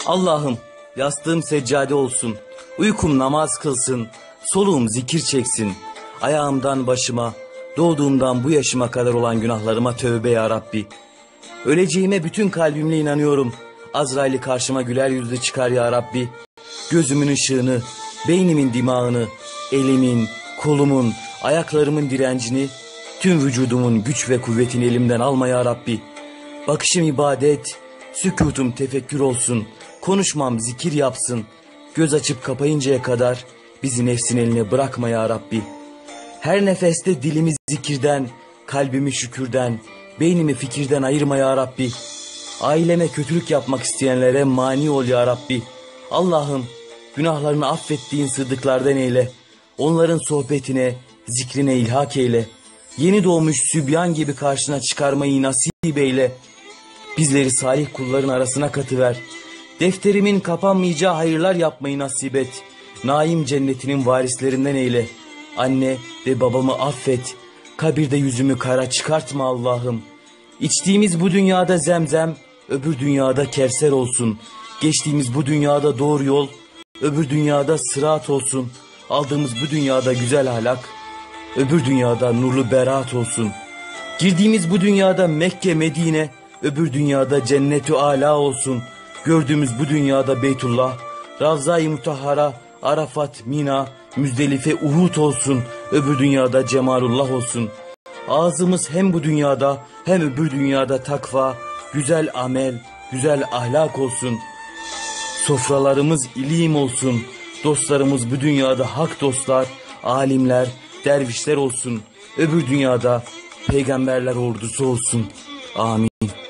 Allah'ım yastığım seccade olsun, uykum namaz kılsın, soluğum zikir çeksin. Ayağımdan başıma, doğduğumdan bu yaşıma kadar olan günahlarıma tövbe ya Rabbi. Öleceğime bütün kalbimle inanıyorum. Azrail'i karşıma güler yüzlü çıkar ya Rabbi. Gözümün ışığını, beynimin dimağını, elimin, kolumun, ayaklarımın direncini, tüm vücudumun güç ve kuvvetini elimden alma ya Rabbi. Bakışım ibadet, sükutum tefekkür olsun, konuşmam zikir yapsın. Göz açıp kapayıncaya kadar bizi nefsin eline bırakma ya Rabbi. Her nefeste dilimi zikirden, kalbimi şükürden, beynimi fikirden ayırma ya Rabbi. Aileme kötülük yapmak isteyenlere mani ol ya Rabbi. Allah'ım günahlarını affettiğin sıddıklardan eyle. Onların sohbetine, zikrine ilhak eyle. Yeni doğmuş sübyan gibi karşına çıkarmayı nasip eyle. Bizleri salih kulların arasına katıver. Defterimin kapanmayacağı hayırlar yapmayı nasip et. Naim cennetinin varislerinden eyle. Anne ve babamı affet. Kabirde yüzümü kara çıkartma Allah'ım. İçtiğimiz bu dünyada zemzem, öbür dünyada kevser olsun. Geçtiğimiz bu dünyada doğru yol, öbür dünyada sırat olsun. Aldığımız bu dünyada güzel ahlak, öbür dünyada nurlu beraat olsun. Girdiğimiz bu dünyada Mekke, Medine, öbür dünyada cennet-ü âlâ olsun. Gördüğümüz bu dünyada Beytullah, Ravza-i Mutahhara, Arafat, Mina, Müzdelife, Uhud olsun. Öbür dünyada Cemalullah olsun. Ağzımız hem bu dünyada hem öbür dünyada takva, güzel amel, güzel ahlak olsun. Sofralarımız ilim olsun. Dostlarımız bu dünyada hak dostlar, alimler, dervişler olsun. Öbür dünyada peygamberler ordusu olsun. Amin.